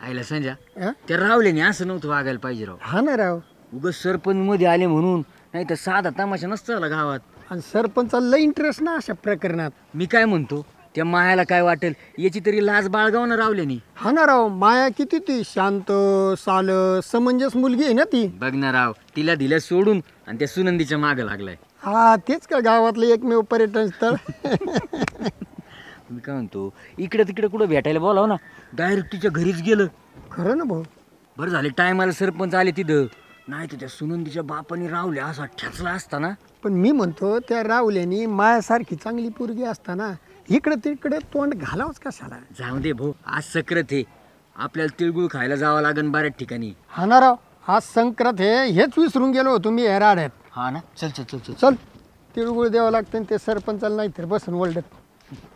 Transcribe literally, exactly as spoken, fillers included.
आईला संजा हं? त्या रावल्याने असं नव्हतं वागायला पाहिजे राव. हा ना राव. उगाच सरपंच मध्ये आले म्हणून, नाही तर साधा तमाशा नसता झाला गावात. आणि सरपंचाला लय इंटरेस्ट ना अशा प्रकरणात. मी काय म्हणतो, त्या मायाला काय वाटेल याची तरी लाज बाळगाव ना रावल्यानी. हा ना राव. माया किती ती शांत साल समंजस मुलगी आहे ना ती. बघ ना राव, तिला दिल्या सोडून आणि त्या सुनंदीच्या मागं लागलाय. हा तेच का गावातलं एकमेव पर्यटन स्थळ. मी काय म्हणतो, इकडे तिकडे कुठं भेटायला बोलाव ना, डायरेक्ट तिच्या घरीच गेलं. खरं ना भाऊ. बरं झाले टायमाला सरपंच आले तिथं, नाही तर त्या सुनंदीच्या बापाने रावल्या असा ठेचला असता ना. पण मी म्हणतो त्या रावल्यानी मायासारखी चांगली पोरगी असताना इकडे तिकडे तोंड घालावच कशाला. जाऊ दे भाऊ, आज सक्रात आहे, आपल्याला तिळगुळ खायला जावं लागेल बऱ्याच ठिकाणी. हा ना राव. आज संक्रांत हे हेच विसरून गेलो होतो मी या राड्यात. हा ना, चल चल चल चल. चल तिळगुळ द्यावं लागतं आणि ते सरपंचाला नाही तर बसून ओरडत.